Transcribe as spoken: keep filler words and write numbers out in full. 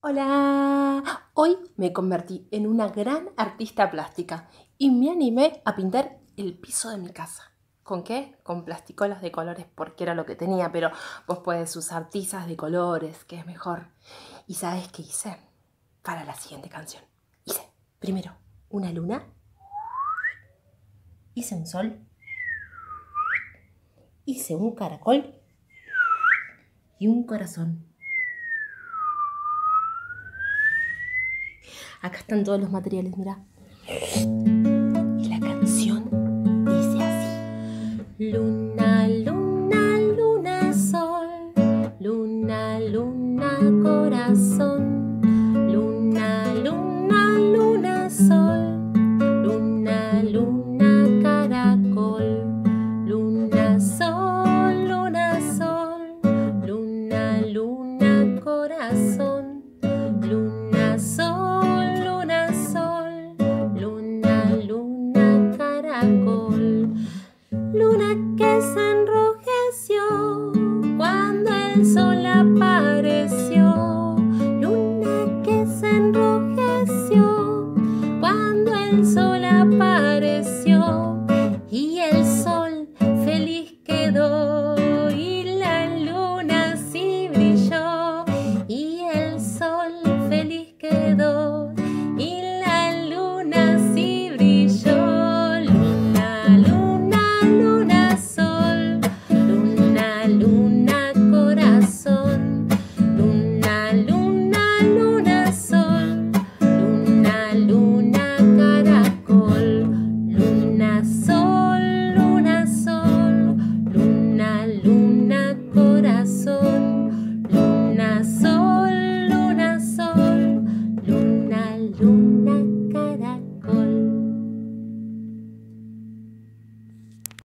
Hola, hoy me convertí en una gran artista plástica y me animé a pintar el piso de mi casa. ¿Con qué? Con plasticolas de colores porque era lo que tenía, pero vos puedes usar tizas de colores, que es mejor. ¿Y sabes qué hice? Para la siguiente canción. Hice primero una luna, hice un sol, hice un caracol y un corazón. Acá están todos los materiales, mira. Y la canción dice así. Luna, luna, luna, sol. Luna, luna, corazón. Luna, luna, luna, sol. Luna, luna, caracol. Luna, sol, luna, sol. Luna, luna, corazón. Luna, sol, luna, sol. Luna, luna, caracol. Luna que se enrojeció cuando el sol apareció. Luna que se enrojeció cuando el sol apareció. Y el sol feliz quedó y la luna sí brilló. Y el sol feliz quedó.